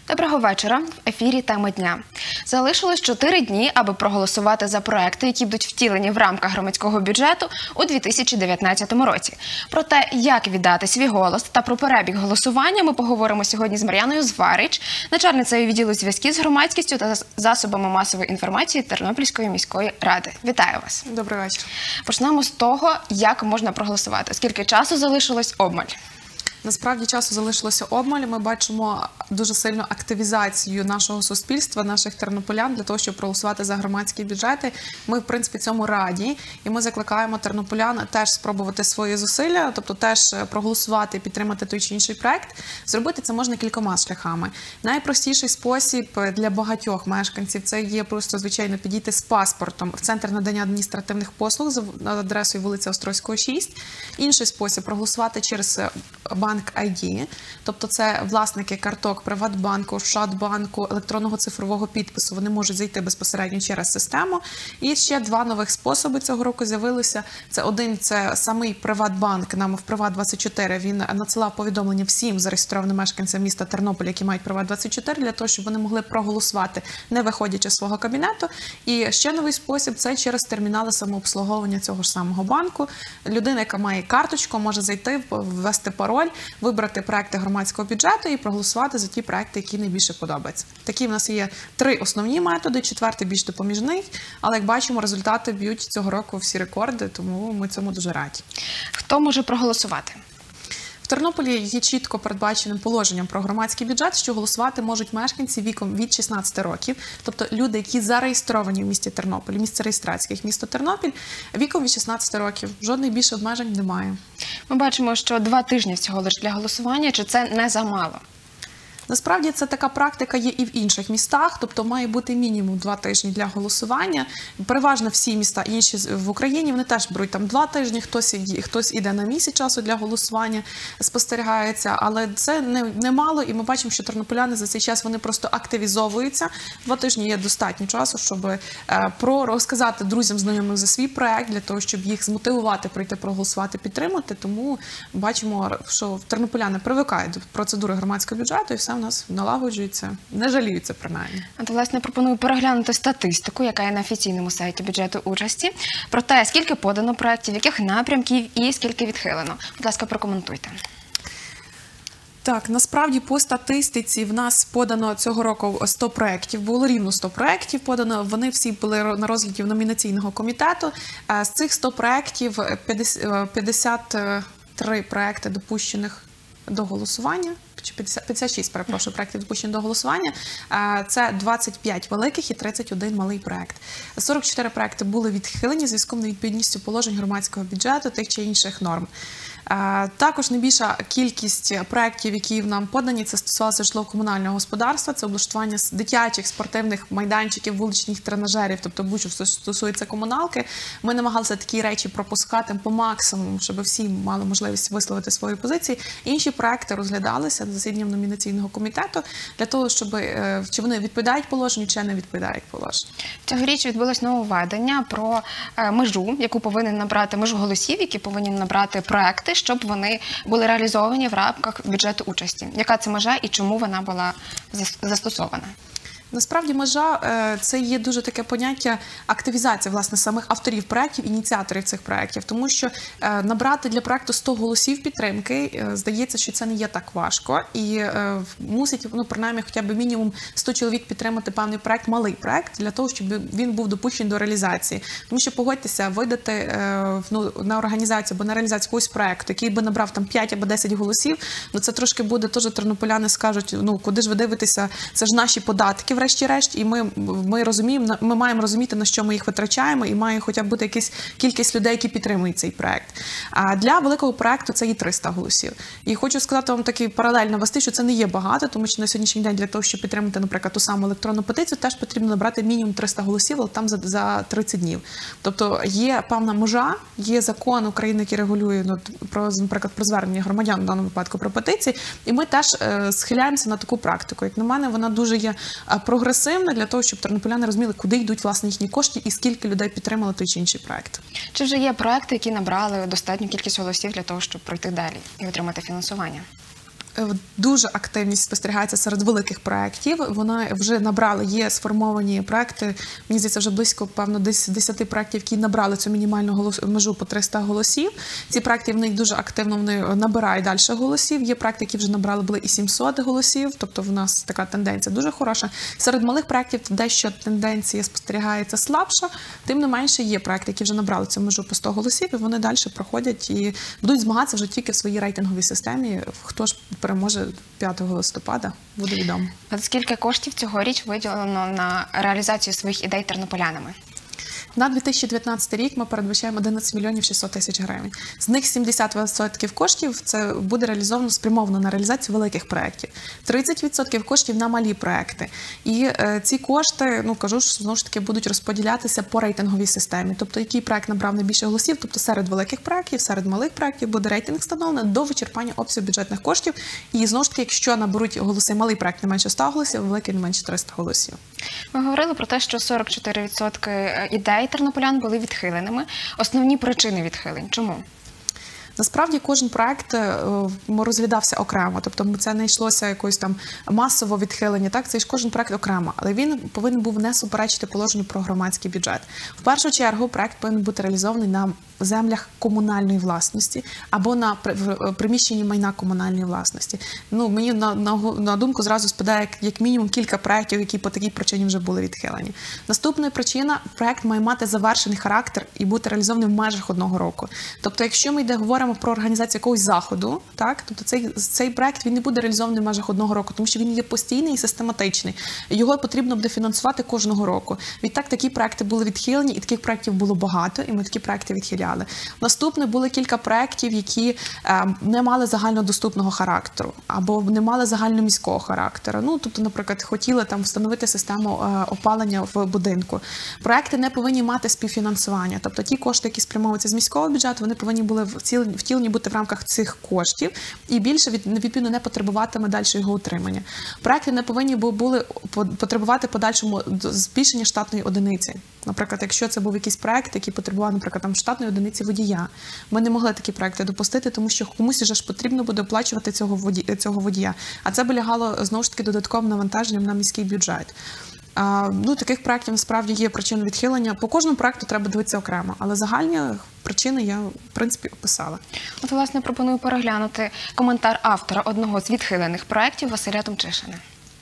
Доброго вечора. В ефірі «Тема дня». Залишилось 4 дні, аби проголосувати за проекти, які будуть втілені в рамках громадського бюджету у 2019 році. Про те, як віддати свій голос та про перебіг голосування ми поговоримо сьогодні з Мар'яною Зварич, начальницею відділу зв'язків з громадськістю та засобами масової інформації Тернопільської міської ради. Вітаю вас. Добрий вечір. Почнемо з того, як можна проголосувати. Скільки часу залишилось? Обмаль. Насправді часу залишилося обмаль. Ми бачимо дуже сильну активізацію нашого суспільства, наших тернополян для того, щоб проголосувати за громадські бюджети. Ми, в принципі, цьому раді. І ми закликаємо тернополян теж спробувати свої зусилля, тобто теж проголосувати і підтримати той чи інший проект. Зробити це можна кількома шляхами. Найпростіший спосіб для багатьох мешканців – це є просто, звичайно, підійти з паспортом в Центр надання адміністративних послуг за адресою вулиця Острозького, 6. Інший спосіб – проголосувати через Банк ID, тобто це власники карток Приватбанку, Ощадбанку, електронного цифрового підпису. Вони можуть зайти безпосередньо через систему. І ще два нових способи цього року з'явилися. Це один – це самий Приватбанк, нам в Приват24, він надсилав повідомлення всім зареєстрованим мешканцям міста Тернополя, які мають Приват24, для того, щоб вони могли проголосувати, не виходячи з свого кабінету. І ще новий спосіб – це через термінали самообслуговування цього ж самого банку. Людина, яка має карточку, може зайти, ввести пароль, вибрати проекти громадського бюджету і проголосувати за ті проекти, які найбільше подобаються. Такі в нас є 3 основні методи, 4-й більш допоміжний, але, як бачимо, результати б'ють цього року всі рекорди, тому ми цьому дуже раді. Хто може проголосувати? В Тернополі є чітко передбаченим положенням про громадський бюджет, що голосувати можуть мешканці віком від 16 років, тобто люди, які зареєстровані в місті Тернополь, місце реєстрації, місто Тернопіль, віком від 16 років. Жодних більше обмежень немає. Ми бачимо, що 2 тижні всього лише для голосування, чи це не замало? Насправді, це така практика є і в інших містах, тобто має бути мінімум 2 тижні для голосування. Переважно всі міста інші в Україні, вони теж беруть там 2 тижні, хтось іде на місяць часу для голосування, спостерігається, але це немало, і ми бачимо, що тернополяни за цей час, вони просто активізовуються. 2 тижні є достатньо часу, щоб розказати друзям, знайомим за свій проект, для того, щоб їх змотивувати, прийти проголосувати, підтримати, тому бачимо, що тернополяни привикають до процедури громадського бюджету, і все у нас налагоджується, не жаліються принаймні. От, власне, пропоную переглянути статистику, яка є на офіційному сайті бюджету участі, про те, скільки подано проєктів, яких напрямків і скільки відхилено. Будь ласка, прокоментуйте. Так, насправді по статистиці в нас подано цього року 100 проєктів, було рівно 100 проєктів подано, вони всі були на розгляді в номінаційного комітету. З цих 100 проєктів 53 проєкти допущених до голосування, 56, перепрошую, проєктів допущені до голосування. Це 25 великих і 31 малий проєкт. 44 проєкти були відхилені в зв'язку з невідповідністю положень громадського бюджету тих чи інших норм. Також найбільша кількість проєктів, які нам подані, це стосувалося житлово-комунального господарства, це облаштування дитячих спортивних майданчиків, вуличних тренажерів, тобто будь-що стосується комуналки. Ми намагалися такі речі пропускати по максимуму, щоб всі мали можливість висловити свої позиції. Інші проєкти розглядалися на засіданням номінаційного комітету для того, щоб чи вони відповідають положенню, чи не відповідають положенню. Цьогоріч відбулось нововведення про межу, яку повинен набрати, межу голосів, які повинні набрати проекти, щоб вони були реалізовані в рамках бюджету участі. Яка це межа і чому вона була застосована? Насправді межа – це є дуже таке поняття активізації, власне, самих авторів проєктів, ініціаторів цих проєктів. Тому що набрати для проєкту 100 голосів підтримки, здається, що це не є так важко. І мусить, принаймні, хоча б мінімум 100 чоловік підтримати певний проєкт, малий проєкт, для того, щоб він був допущений до реалізації. Тому що, погодьтеся, видати на організацію або на реалізацію якогось проєкту, який би набрав там 5 або 10 голосів, це трошки буде, теж тернополяни скажуть, куди ж ви дивитеся, це ж наші податки, врешті-решт, і ми розуміємо, ми маємо розуміти, на що ми їх витрачаємо, і має хоча б бути якась кількість людей, які підтримують цей проект. А для великого проекту це є 300 голосів. І хочу сказати вам такий паралель навести, що це не є багато, тому що на сьогоднішній день для того, щоб підтримати, наприклад, ту саму електронну петицію, теж потрібно набрати мінімум 300 голосів, але там за 30 днів. Тобто є певна межа, є закон України, який регулює, наприклад, про звернення громадян, в даному випадку про петиції, і ми теж схиляємося на таку практику. Як на мене, вона дуже є прогресивна для того, щоб тернополяни розуміли, куди йдуть, власне, їхні кошти і скільки людей підтримали той чи інший проект. Чи вже є проекти, які набрали достатню кількість голосів для того, щоб пройти далі і отримати фінансування? Дуже активність спостерігається серед великих проєктів. Вони вже набрали, є сформовані проєкти, мені здається, вже близько, певно, 10 проєктів, які набрали цю мінімальну межу по 300 голосів. Ці проєкти в них дуже активно набирають далі голосів. Є проєкти, які вже набрали були і 700 голосів, тобто в нас така тенденція дуже хороша. Серед малих проєктів дещо тенденція спостерігається слабша, тим не менше є проєкти, які вже набрали цю межу по 100 голосів, і вони далі проходять і будуть змагатися вже тільки в своїй рейтинговій системі. Хто ж переможе 5 листопада, буде відомо. А скільки коштів цьогоріч виділено на реалізацію своїх ідей тернополянами? На 2019 рік ми передбачаємо 11 мільйонів 600 тисяч гривень. З них 70% коштів це буде реалізовано, спрямовано на реалізацію великих проєктів. 30% коштів на малі проєкти. І ці кошти, кажу, що знову ж таки будуть розподілятися по рейтинговій системі. Тобто, який проєкт набрав найбільше голосів, тобто серед великих проєктів, серед малих проєктів буде рейтинг встановлений до вичерпання обсягу бюджетних коштів. І знову ж таки, якщо наберуть голоси малий проєкт не менше 100 голосів, великий не менше 300 голосів. Ми говорили про те, що 44% ідей тернополян були відхиленими. Основні причини відхилень. Чому? Насправді кожен проект розглядався окремо, тобто це не йшлося якось там масово відхилення, так, це ж кожен проект окремо, але він повинен був не суперечити положенню про громадський бюджет. В першу чергу проект повинен бути реалізований на землях комунальної власності або на приміщенні майна комунальної власності. Мені на думку зразу спадає як мінімум кілька проєктів, які по такій причині вже були відхилені. Наступна причина – проект має мати завершений характер і бути реалізований в межах 1 року. Тобто, якщо ми говоримо про організацію якогось заходу, так, тобто цей проект він не буде реалізований в межах 1 року, тому що він є постійний і систематичний. Його потрібно буде фінансувати кожного року. Відтак такі проекти були відхилені, і таких проектів було багато, і ми такі проекти відхиляли. Наступне були кілька проєктів, які не мали загальнодоступного характеру або не мали загальноміського характеру. Тобто, наприклад, хотіли там встановити систему опалення в будинку. Проекти не повинні мати співфінансування. Тобто ті кошти, які спрямовуються з міського бюджету, вони повинні були втілені бути в рамках цих коштів і більше відповідно не потребуватиме далі його утримання. Проекти не повинні були потребувати подальшому збільшення штатної одиниці. Наприклад, якщо це був якийсь проект, який потребував, наприклад, там штатної одиниці водія, ми не могли такі проекти допустити, тому що комусь вже ж потрібно буде оплачувати цього водія. А це б лягало, знову ж таки, додатковим навантаженням на міський бюджет. Таких проєктів, насправді, є причини відхилення. По кожному проєкту треба дивитися окремо, але загальні причини я, в принципі, описала. От, власне, пропоную переглянути коментар автора одного з відхилених проєктів Василя Томчишина.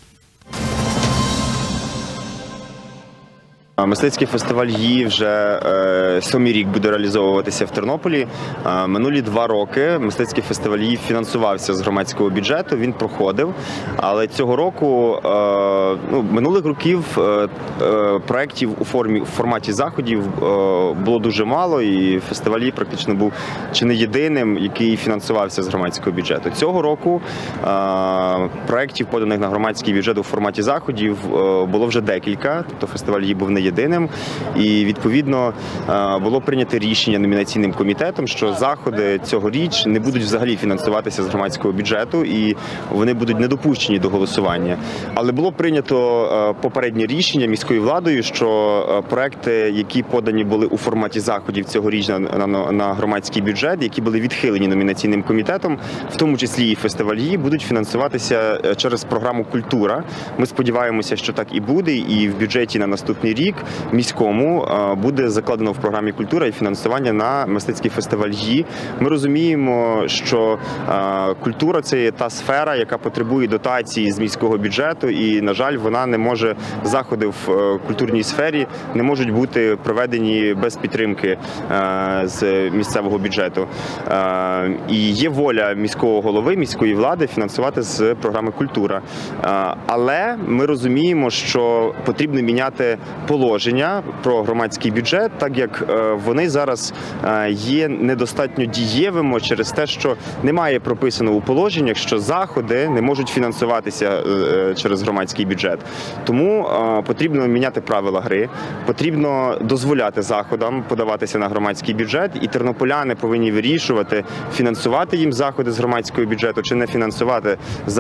Мистецький фестиваль «Ї» вже 7-й рік буде реалізовуватися в Тернополі. Минулі 2 роки мистецький фестиваль «Ї» фінансувався з громадського бюджету, він проходив. Але цього року, минулих років проєктів у форматі заходів було дуже мало, і фестиваль «Ї» практично був чи не єдиним, який фінансувався з громадського бюджету. Цього року проєктів, поданих на громадський бюджет у форматі заходів, було вже декілька, тобто фестиваль «Ї» був не єдиним. І, відповідно, було прийнято рішення номінаційним комітетом, що заходи цьогоріч не будуть взагалі фінансуватися з громадського бюджету і вони будуть не допущені до голосування. Але було прийнято попереднє рішення міською владою, що проекти, які подані були у форматі заходів цьогоріч на громадський бюджет, які були відхилені номінаційним комітетом, в тому числі і фестиваль «Ї», будуть фінансуватися через програму «Культура». Ми сподіваємося, що так і буде, і в бюджеті на наступний рік міському буде закладено в програмі «Культура» і фінансування на мистецький фестиваль «Ї». Ми розуміємо, що культура – це є та сфера, яка потребує дотації з міського бюджету, і, на жаль, вона не може, заходи в культурній сфері не можуть бути проведені без підтримки з місцевого бюджету. І є воля міського голови, міської влади фінансувати з програми «Культура». Але ми розуміємо, що потрібно міняти положення про громадський бюджет, так як вони зараз є недостатньо дієвими через те, що немає прописано у положеннях, що заходи не можуть фінансуватися через громадський бюджет. Тому потрібно міняти правила гри, потрібно дозволяти заходам подаватися на громадський бюджет, і тернополяни повинні вирішувати, фінансувати їм заходи з громадського бюджету чи не фінансувати заходи з громадського бюджету.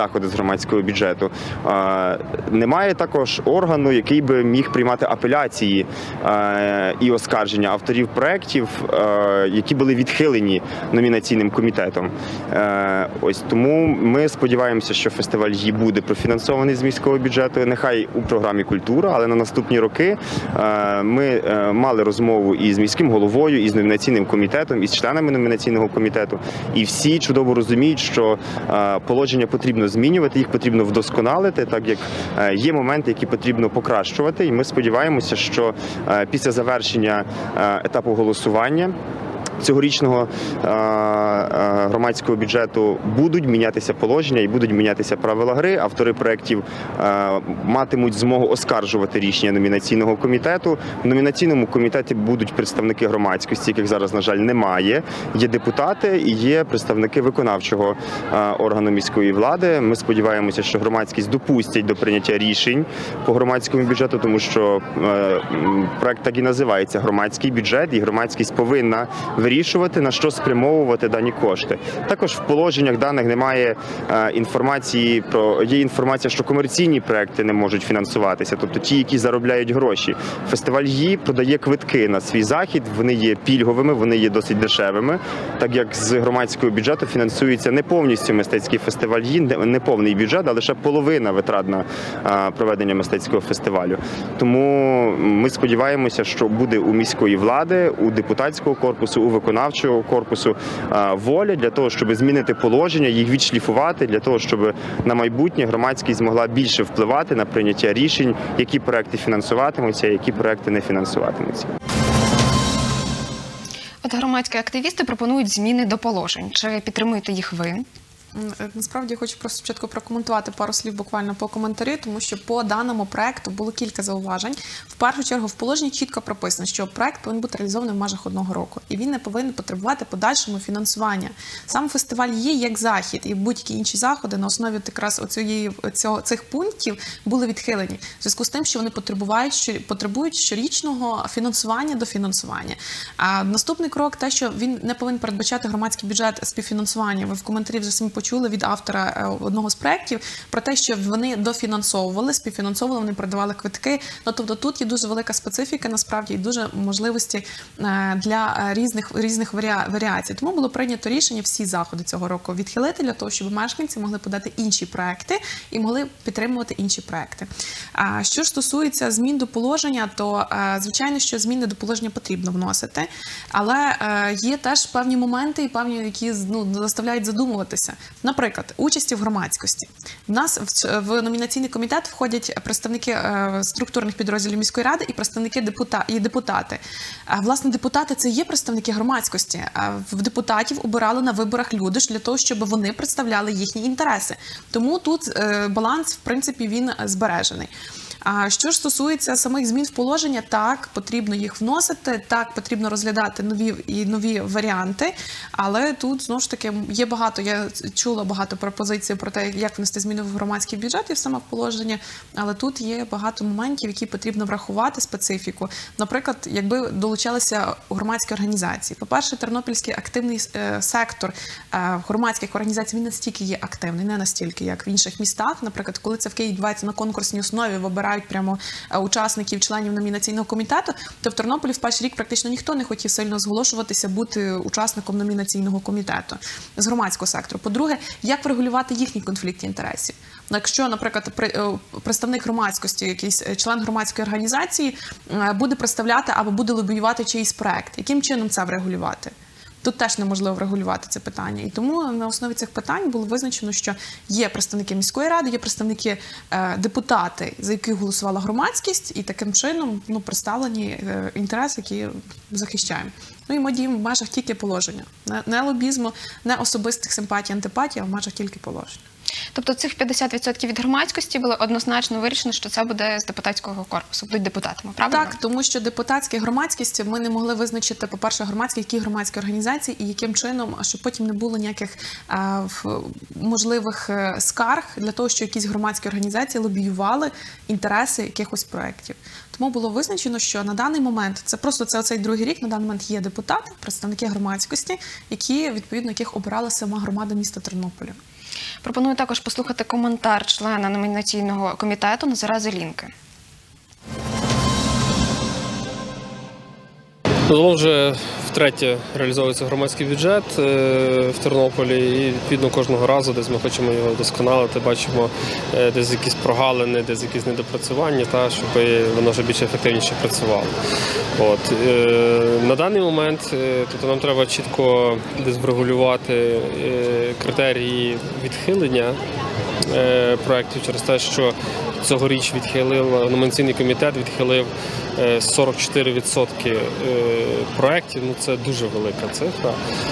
громадського бюджету. Немає також органу, який би міг приймати апеляції і оскарження авторів проєктів, які були відхилені номінаційним комітетом. Ось тому ми сподіваємося, що фестиваль «Ї» буде профінансований з міського бюджету, нехай у програмі «Культура», але на наступні роки ми мали розмову і з міським головою, і з номінаційним комітетом, і з членами номінаційного комітету, і всі чудово розуміють, що положення потрібно змінювати, їх потрібно вдосконалити, так як є моменти, які потрібно покращувати, і ми сподіваємося, що після завершення етапу голосування цьогорічного громадського бюджету будуть мінятися положення і будуть мінятися правила гри. Автори проєктів матимуть змогу оскаржувати рішення номінаційного комітету. В номінаційному комітеті будуть представники громадськості, яких зараз, на жаль, немає. Є депутати і є представники виконавчого органу міської влади. Ми сподіваємося, що громадськість допустять до прийняття рішень по громадському бюджету, тому що проєкт так і називається «Громадський бюджет», і громадськість повинна вирішувати, на що спрямовувати дані кошти. Також в положеннях даних немає інформації є інформація, що комерційні проекти не можуть фінансуватися, тобто ті, які заробляють гроші. Фестиваль «Ї» продає квитки на свій захід, вони є пільговими, вони є досить дешевими, так як з громадського бюджету фінансується не повністю мистецький фестиваль «Ї», не повний бюджет, а лише половина витрат на проведення мистецького фестивалю. Тому ми сподіваємося, що буде у міської влади, у депутатського корпусу, у виконавчого корпусу воля для того, щоб змінити положення, їх відшліфувати, для того, щоб на майбутнє громадськість змогла більше впливати на прийняття рішень, які проекти фінансуватимуться, які проекти не фінансуватимуться. От громадські активісти пропонують зміни до положень. Чи підтримуєте їх ви? Насправді я хочу просто спочатку прокоментувати пару слів буквально по коментарі, тому що по даному проекту було кілька зауважень. В першу чергу в положенні чітко прописано, що проект повинен бути реалізований в межах 1 року, і він не повинен потребувати подальшому фінансування. Сам фестиваль є як захід, і будь-які інші заходи на основі якраз цих пунктів були відхилені. В зв'язку з тим, що вони потребують щорічного фінансування до фінансування. А наступний крок те, що він не повинен передбачати громадський бюджет співфінансування. Ви в коментарі вже самі почули від автора одного з проєктів про те, що вони дофінансовували, співфінансовували, вони продавали квитки. Ну, тобто тут є дуже велика специфіка, насправді, і дуже можливості для різних варіацій. Тому було прийнято рішення всі заходи цього року відхилити для того, щоб мешканці могли подати інші проекти і могли підтримувати інші проекти. Що ж стосується змін до положення, то, звичайно, що зміни до положення потрібно вносити, але є теж певні моменти, і певні, які заставляють задумуватися. Наприклад, участі в громадськості. В нас в номінаційний комітет входять представники структурних підрозділів міської ради і представники депутати. Власне, депутати – це є представники громадськості. В депутатів обирали на виборах люди для того, щоб вони представляли їхні інтереси. Тому тут баланс, в принципі, він збережений. А що ж стосується самих змін в положення, так, потрібно їх вносити, так, потрібно розглядати нові варіанти, але тут, знову ж таки, є багато, я чула багато пропозицій про те, як внести зміни в громадський бюджет і в саме положення, але тут є багато моментів, які потрібно врахувати специфіку. Наприклад, якби долучалися громадські організації. По-перше, тернопільський активний сектор громадських організацій, він настільки є активний, не настільки, як в інших містах. Наприклад, коли це в Києві відбувається на конкурсній основі, вибирають прямо учасників, членів номінаційного комітету, то в Тернополі в перший рік практично ніхто не хотів сильно зголошуватися, бути учасником номінаційного комітету з громадського сектору. По-друге, як врегулювати їхні конфлікти інтересів? Якщо, наприклад, представник громадськості, якийсь член громадської організації буде представляти або буде лобіювати чийсь проект, яким чином це врегулювати? Тут теж неможливо врегулювати це питання. І тому на основі цих питань було визначено, що є представники міської ради, є представники депутати, за яких голосувала громадськість, і таким чином представлені інтереси, які захищаємо. Ну і ми діємо в межах тільки положення. Не лобізму, не особистих симпатій, антипатій, а в межах тільки положення. Тобто цих 50% від громадськості було однозначно вирішено, що це буде з депутатського корпусу, будуть депутатами, правда? Так, тому що депутатська громадськість, ми не могли визначити, по-перше, які громадські організації і яким чином, щоб потім не було ніяких можливих скарг для того, що якісь громадські організації лобіювали інтереси якихось проєктів. Тому було визначено, що на даний момент, це оцей другий рік, на даний момент є депутати, представники громадськості, відповідно яких обирала сама громада міста Тернополя. Пропоную також послухати коментар члена номінаційного комітету Назара Зелінки. Загалом вже втретє реалізовується громадський бюджет в Тернополі і відповідно кожного разу, десь ми хочемо його вдосконалити, бачимо десь якісь прогалини, десь якісь недопрацювання, щоб воно вже більш ефективніше працювало. На даний момент тобто нам треба чітко десь врегулювати критерії відхилення проєктів через те, що цьогоріч номінаційний комітет відхилив 44% проєктів. Це дуже велика цифра.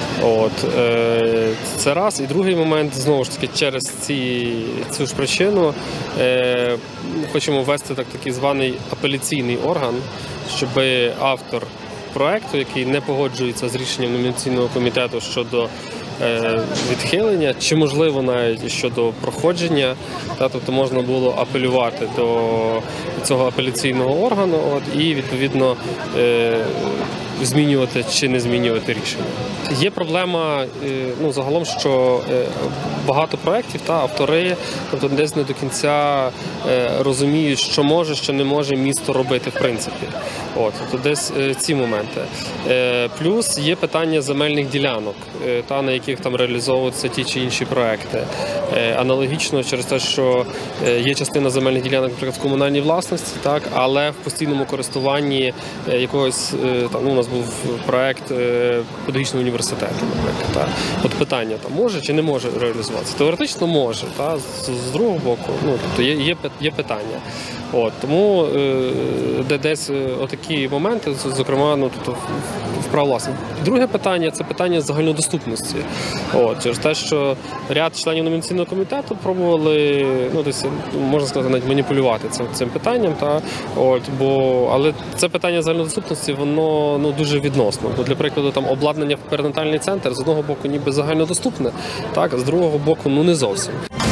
Це раз. І другий момент, знову ж таки, через цю ж причину хочемо ввести такий званий апеляційний орган, щоб автор проєкту, який не погоджується з рішенням номінаційного комітету щодо відхилення, чи можливо навіть щодо проходження, тобто можна було апелювати до цього апеляційного органу і відповідно змінювати чи не змінювати рішення. Є проблема загалом, що багато проєктів автори тобто десь не до кінця розуміють, що може, що не може місто робити в принципі. Тобто десь ці моменти. Плюс є питання земельних ділянок, на яких там реалізовуються ті чи інші проекти. Аналогічно через те, що є частина земельних ділянок, наприклад, в комунальній власності, але в постійному користуванні якогось, у нас був проект педагогічного університету, наприклад. Питання, може чи не може реалізуватися? Теоретично може, з другого боку, тобто є питання. Тому десь отакі моменти, зокрема, тобто в право власності. Друге питання – це питання загальнодоступності. Через те, що ряд членів номінаційного комітету пробували, десь, можна сказати, навіть маніпулювати цим питанням. Але це питання загальнодоступності, воно дуже відносно. Для прикладу, там обладнання в перинатальний центр з одного боку ніби загальнодоступне, а з другого боку не зовсім.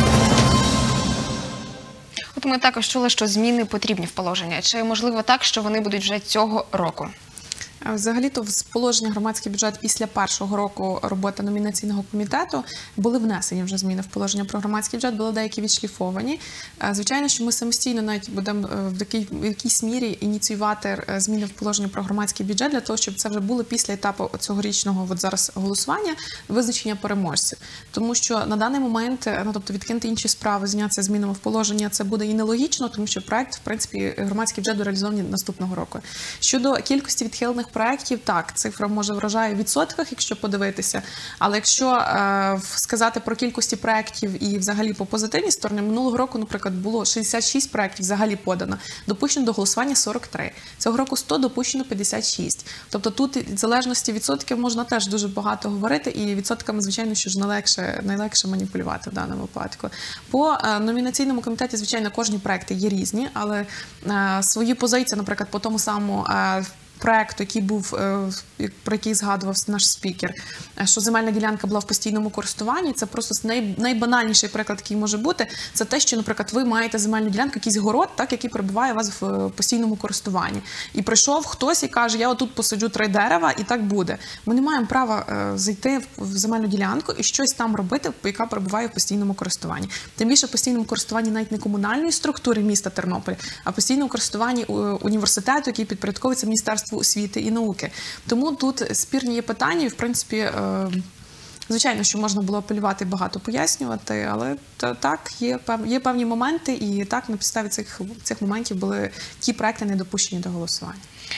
Ми також чули, що зміни потрібні в положення. Чи можливо так, що вони будуть вже цього року? Взагалі-то в положення громадський бюджет після першого року роботи номінаційного комітету були внесені вже зміни в положення про громадський бюджет, були деякі відшліфовані. Звичайно, що ми самостійно навіть будемо в якійсь мірі ініціювати зміни в положення про громадський бюджет для того, щоб це вже було після етапу цьогорічного зараз голосування, визначення переможців. Тому що на даний момент, тобто відкинути інші справи, зайнятися змінами в положення, це буде і нелогічно, тому що проект, в принципі, громадський бюджет реалізований наступного року. Щодо кількості відхилених проєктів, так, цифра може вражає в відсотках, якщо подивитися, але якщо сказати про кількості проєктів і взагалі по позитивній стороні, минулого року, наприклад, було 66 проєктів взагалі подано, допущено до голосування 43. Цього року 100, допущено 56. Тобто тут в залежності від відсотків можна теж дуже багато говорити, і відсотками, звичайно, що ж найлегше маніпулювати в даному випадку. По номінаційному комітеті, звичайно, кожні проєкти є різні, але свої позиції, наприклад, по тому самому проєкту, який був, про який згадував наш спікер, що земельна ділянка була в постійному користуванні, це просто найбанальніший приклад, який може бути, це те, що, наприклад, ви маєте земельну ділянку, якийсь город, який перебуває у вас в постійному користуванні. І прийшов хтось і каже, я отут посаджу 3 дерева, і так буде. Ми не маємо права зайти в земельну ділянку і щось там робити, яка перебуває в постійному користуванні. Тим більше в постійному користуванні навіть не комунальної структури міста Тернополя, а в постійному користуванні університету, який підпорядковується Міністерству освіти і науки. Тому тут спірні є питання, і, в принципі, звичайно, що можна було апелювати, багато пояснювати, але так, є певні моменти, і так, на підставі цих моментів були ті проекти не допущені до голосування.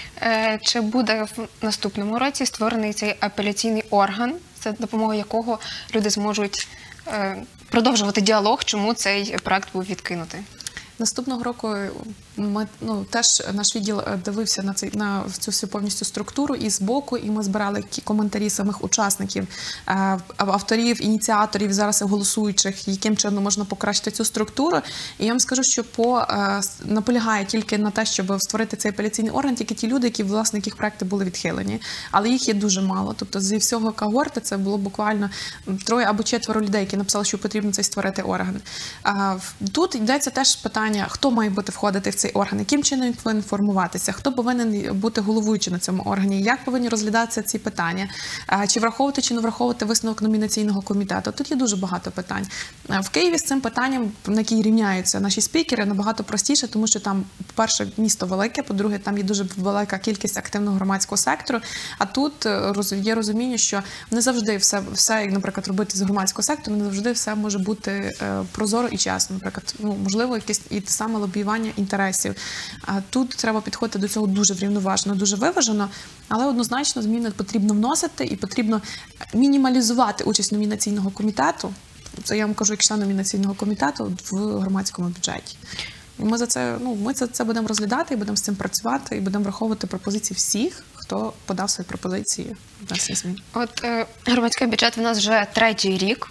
Чи буде в наступному році створений цей апеляційний орган, за допомогою якого люди зможуть продовжувати діалог, чому цей проект був відкинутий? Наступного року ми теж наш відділ дивився на цю всю повністю структуру і збоку, і ми збирали коментарі самих учасників, авторів, ініціаторів, зараз голосуючих, яким чином можна покращити цю структуру. І я вам скажу, що наполягає тільки на те, щоб створити цей апеляційний орган, тільки ті люди, власне, яких проекти були відхилені. Але їх є дуже мало. Тобто зі всього когорти це було буквально 3 або 4 людей, які написали, що потрібно цей створити орган. Тут йдеться теж питання питання, хто має входити в цей орган, яким чином він повинен формуватися, хто повинен бути головуючим на цьому органі, як повинні розглядатися ці питання, чи враховувати, чи не враховувати висновок номінаційного комітету. Тут є дуже багато питань. В Києві з цим питанням, на який рівняються наші спікери, набагато простіше, тому що там, по-перше, місто велике, по-друге, там є дуже велика кількість активного громадського сектору, а тут є розуміння, що не завжди все, як, наприклад, робити з громадського сектору, не завжди все може бути прозоро і чесно. Наприклад, можливо, якесь і те саме лобіювання інтересів. Тут треба підходити до цього дуже врівноважено, дуже виважено, але однозначно зміни потрібно вносити і потрібно мінімалізувати участь номінаційного комітету. Це я вам кажу, як член номінаційного комітету в громадському бюджеті. І ми за це будемо розглядати, і будемо з цим працювати, і будемо враховувати пропозиції всіх, хто подав свої пропозиції на ці зміни. От громадський бюджет в нас вже 3-й рік.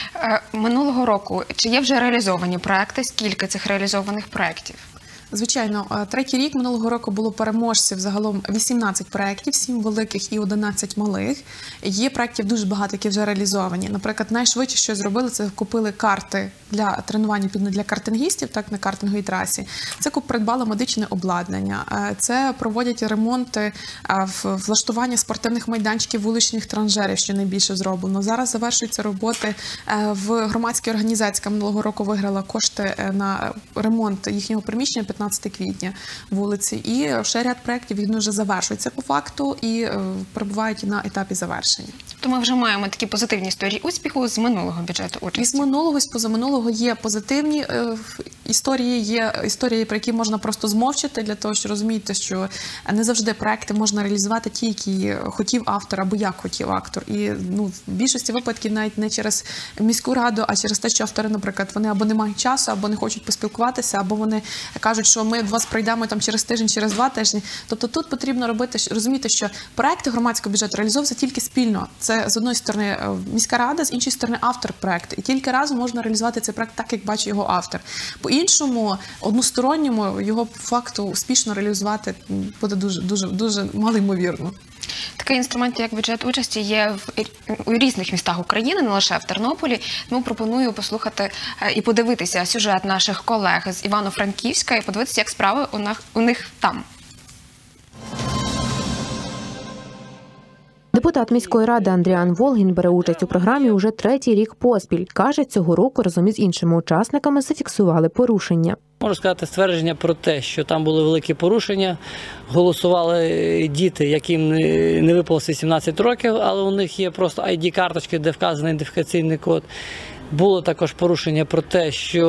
Минулого року чи є вже реалізовані проекти? Скільки цих реалізованих проєктів? Звичайно, 3-й рік минулого року було переможців загалом 18 проєктів, 7 великих і 11 малих. Є проєктів дуже багато, які вже реалізовані. Наприклад, найшвидше, що зробили, це купили карти для тренування для картингістів, так, на картинговій трасі. Це придбали медичне обладнання. Це проводять ремонти, влаштування спортивних майданчиків, вуличних транжерів, що найбільше зроблено. Зараз завершуються роботи в громадській організації, яка минулого року виграла кошти на ремонт їхнього приміщення 15 квітня вулиці. І ще ряд проєктів, він вже завершується по факту і перебувають на етапі завершення. То ми вже маємо такі позитивні історії успіху з минулого бюджету участі. І з минулого, з позаминулого є позитивні історії, є історії, про які можна просто змовчати, для того, що розумієте, що не завжди проекти можна реалізувати ті, які хотів автор або як хотів автор. І в більшості випадків навіть не через міську раду, а через те, що автори, наприклад, вони або не мають часу, або не хочуть поспілкуватися, або вони кажуть, що ми до вас прийдемо там через тиждень, через 2 тижні. Тобто тут потрібно розуміти, що проекти громадського бюджету реалізовуються тільки спільно. Це з одної сторони міська рада, з іншої сторони автор проекту. І тільки разом можна реалізувати цей проект так, як бачить його автор. По-іншому, односторонньому його по факту успішно реалізувати буде дуже малоймовірно. Такий інструмент, як бюджет участі, є у різних містах України, не лише в Тернополі. Тому пропоную послухати і подивитися сюжет наших колег з Івано-Франківська і подивитися, як справи у них там. Депутат міської ради Андріан Волгін бере участь у програмі уже 3-й рік поспіль. Каже, цього року разом із іншими учасниками зафіксували порушення. Можу сказати ствердження про те, що там були великі порушення. Голосували діти, яким не виповнилося 17 років, але у них є просто ID-карточки, де вказаний ідентифікаційний код. Було також порушення про те, що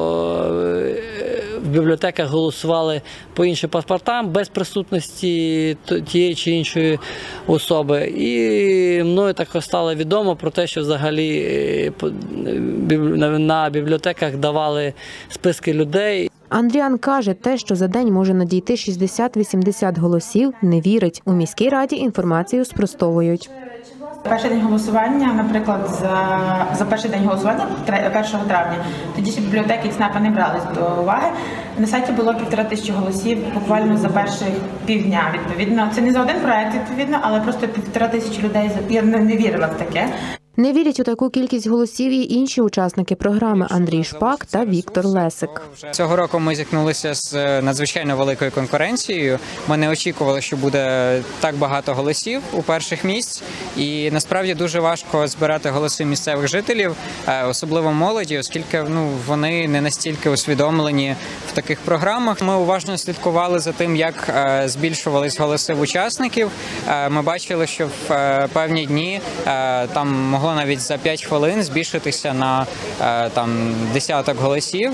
в бібліотеках голосували по іншим паспортам без присутності тієї чи іншої особи. І мною також стало відомо про те, що взагалі на бібліотеках давали списки людей. Андріан каже, те, що за день може надійти 60-80 голосів, не вірить. У міській раді інформацію спростовують. Перший день голосування, наприклад, за перший день голосування, 1 травня, тоді ще бібліотеки і ЦНАПи не брались до уваги. На сайті було 1500 голосів буквально за перших півдня, відповідно. Це не за один проект, відповідно, але просто 1500 людей, я не вірила в таке. Не вірять у таку кількість голосів і інші учасники програми – Андрій Шпак та Віктор Лесик. Цього року ми зіткнулися з надзвичайно великою конкуренцією. Ми не очікували, що буде так багато голосів у перших місць. І насправді дуже важко збирати голоси місцевих жителів, особливо молоді, оскільки вони не настільки усвідомлені в таких програмах. Ми уважно слідкували за тим, як збільшувались голоси в учасників. Ми бачили, що в певні дні там могло навіть за 5 хвилин збільшитися на десяток голосів.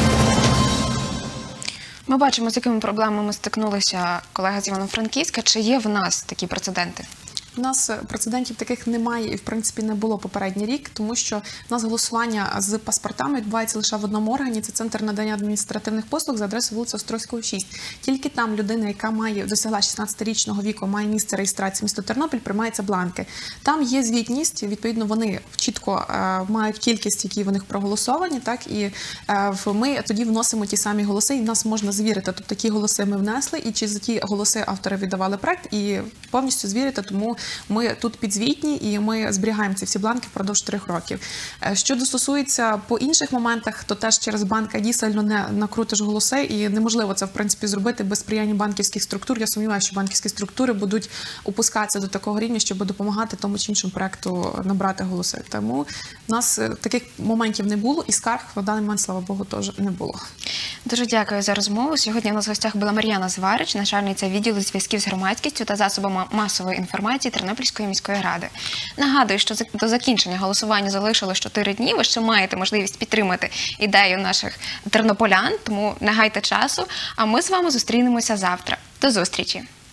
Ми бачимо, з якими проблемами стикнулися колеги з Івано-Франківська. Чи є в нас такі прецеденти? У нас прецедентів таких немає і, в принципі, не було попередній рік, тому що в нас голосування з паспортами відбувається лише в одному органі. Це Центр надання адміністративних послуг за адресою вулиця Острозького, 6. Тільки там людина, яка досягла 16-річного віку, має місце реєстрації місто Тернопіль, приймаються бланки. Там є звітність, відповідно, вони чітко мають кількість, які в них проголосовані, так, і ми тоді вносимо ті самі голоси, і нас можна звірити. Тобто такі голоси ми внесли, і чи за ті голоси автори віддавали проект, і повністю звірити, тому ми тут підзвітні і ми зберігаємо ці всі бланки впродовж 3 років. Щодо стосується по інших моментах, то теж через банк ID сильно не накрутиш голоси, і неможливо це, в принципі, зробити без сприяння банківських структур. Я сумніваюся, що банківські структури будуть опускатися до такого рівня, щоб допомагати тому чи іншому проекту набрати голоси. Тому в нас таких моментів не було, і скарг на даний момент, слава Богу, теж не було. Дуже дякую за розмову. Сьогодні у нас в гостях була Мар'яна Зварич, начальниця відділу зв'язків з громадськістю та засобами масової інформації Тернопільської міської ради. Нагадую, що до закінчення голосування залишилось 4 дні. Ви ще маєте можливість підтримати ідею наших тернополян, тому не гайте часу. А ми з вами зустрінемося завтра. До зустрічі!